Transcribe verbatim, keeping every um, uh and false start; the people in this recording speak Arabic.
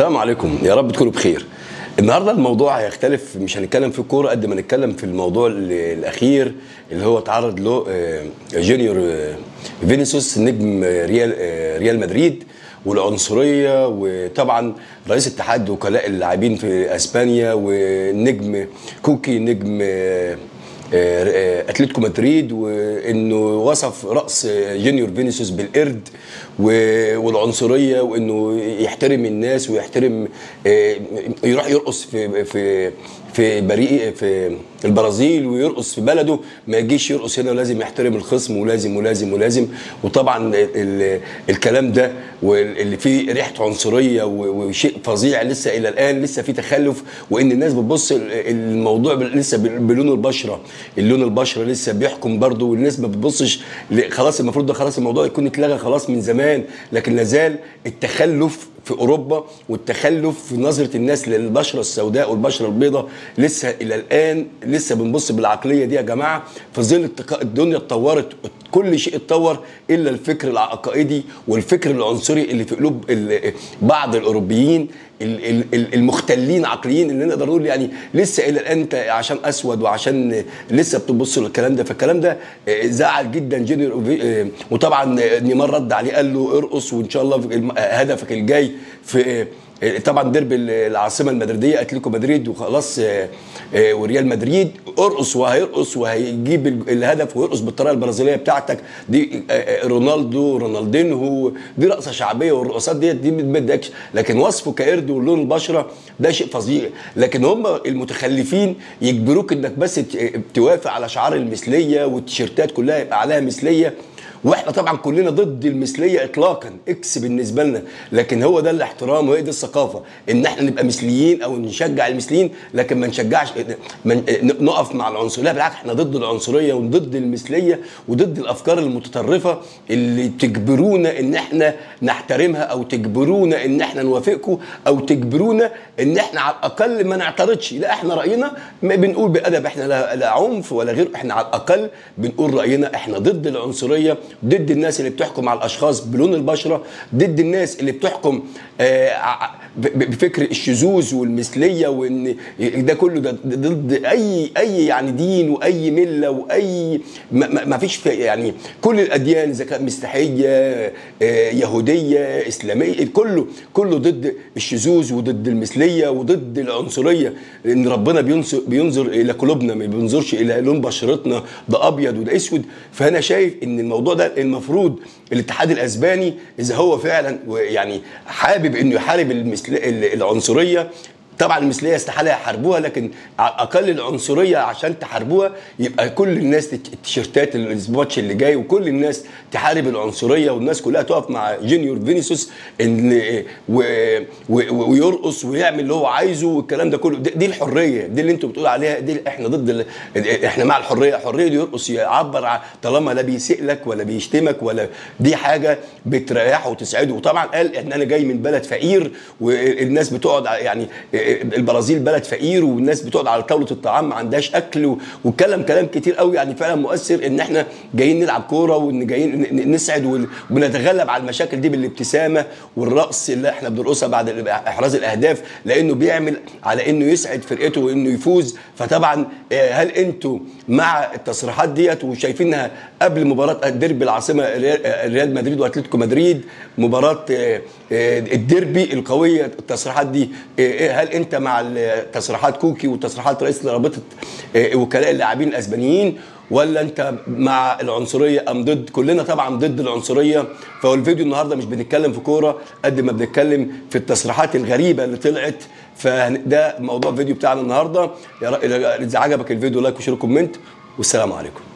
السلام عليكم، يا رب تكونوا بخير. النهارده الموضوع هيختلف، مش هنتكلم في الكوره قد ما نتكلم في الموضوع الاخير اللي هو تعرض له جونيور فينيسيوس نجم ريال ريال مدريد، والعنصريه، وطبعا رئيس اتحاد وكلاء اللاعبين في اسبانيا، والنجم كوكي نجم اتلتيكو مدريد، وانه وصف راس جونيور فينيسيوس بالقرد والعنصريه، وانه يحترم الناس ويحترم، يروح يرقص في في في بريء في البرازيل ويرقص في بلده، ما يجيش يرقص هنا، ولازم يحترم الخصم، ولازم ولازم ولازم. وطبعا الكلام ده واللي فيه ريحه عنصريه وشيء فظيع لسه الى الان، لسه في تخلف، وان الناس بتبص الموضوع لسه بلون البشره، اللون البشره لسه بيحكم برضه، والناس ما بتبصش خلاص. المفروض ده خلاص الموضوع يكون اتلغى خلاص من زمان، لكن لازال التخلف في اوروبا والتخلف في نظره الناس للبشره السوداء والبشره البيضاء لسه الى الان، لسه بنبص بالعقليه دي يا جماعه. في ظل الدنيا اتطورت، كل شيء اتطور الا الفكر العقائدي والفكر العنصري اللي في قلوب بعض الاوروبيين المختلين عقليين، اللي نقدر نقول يعني لسه الى الان انت عشان اسود وعشان لسه بتبص للكلام ده. فالكلام ده زعل جدا جونيور، وطبعا نيمار رد عليه قال له ارقص، وان شاء الله هدفك الجاي في طبعا ديربي العاصمه المدريديه اتلتيكو مدريد وخلاص، وريال مدريد، ارقص وهيرقص وهيجيب الهدف ويرقص بالطريقه البرازيليه بتاعتك دي، رونالدو رونالدينهو، دي رقصه شعبيه، والرقصات ديت دي ما بتضايقش، لكن وصفه كقرد ولون البشره ده شيء فظيع. لكن هم المتخلفين يجبروك انك بس توافق على شعار المثليه، والتيشيرتات كلها يبقى عليها مثليه، واحنا طبعا كلنا ضد المثليه اطلاقا، اكس بالنسبه لنا، لكن هو ده الاحترام وهي دي الثقافه، ان احنا نبقى مثليين او نشجع المثليين، لكن ما نشجعش من نقف مع العنصريه. لا بالعكس، احنا ضد العنصريه وضد المثليه وضد الافكار المتطرفه اللي تجبرونا ان احنا نحترمها، او تجبرونا ان احنا نوافقكم، او تجبرونا ان احنا على الاقل ما نعترضش. لا، احنا راينا بنقول بادب، احنا لا عنف ولا غير، احنا على الاقل بنقول راينا. احنا ضد العنصريه، ضد الناس اللي بتحكم على الاشخاص بلون البشره، ضد الناس اللي بتحكم بفكر الشذوذ والمثليه، وان ده كله ده ضد اي اي يعني دين واي مله واي ما فيش يعني كل الاديان، اذا كانت مسيحيه يهوديه اسلاميه، كله كله ضد الشذوذ وضد المثليه وضد العنصريه، لان ربنا بينظر بينظر الى قلوبنا، ما بينظرش الى لون بشرتنا، ده ابيض وده اسود. فانا شايف ان الموضوع ده المفروض الاتحاد الاسباني اذا هو فعلا يعني حابب انه يحارب العنصريه، طبعا المثليه استحاله يحاربوها، لكن على الاقل العنصريه عشان تحاربوها يبقى كل الناس التيشيرتات الماتش اللي جاي، وكل الناس تحارب العنصريه، والناس كلها تقف مع جونيور فينيسيوس ان ويرقص ويعمل اللي هو عايزه والكلام ده كله. دي الحريه، دي اللي انتوا بتقولوا عليها، دي احنا ضد، احنا مع الحريه. الحريه اللي يرقص يعبر طالما لا بيسيء لك ولا بيشتمك، ولا دي حاجه بتريحه وتسعده. وطبعا قال ان انا جاي من بلد فقير، والناس بتقعد يعني البرازيل بلد فقير، والناس بتقعد على طاوله الطعام ما عندهاش اكل، وكلام كلام كتير قوي يعني فعلا مؤثر، ان احنا جايين نلعب كوره وان جايين نسعد ونتغلب على المشاكل دي بالابتسامه والرقص اللي احنا بنرقصها بعد احراز الاهداف، لانه بيعمل على انه يسعد فرقته وانه يفوز. فطبعا هل انتوا مع التصريحات ديت وشايفينها قبل مباراه الديربي العاصمه ريال مدريد واتلتيكو مدريد، مباراه الديربي القويه، التصريحات دي هل انت مع تصريحات كوكي وتصريحات رئيس رابطه وكلاء اللاعبين الاسبانيين، ولا انت مع العنصريه ام ضد؟ كلنا طبعا ضد العنصريه. فهو الفيديو النهارده مش بنتكلم في كوره قد ما بنتكلم في التصريحات الغريبه اللي طلعت، فده موضوع الفيديو بتاعنا النهارده. اذا عجبك الفيديو لايك وشير وكومنت، والسلام عليكم.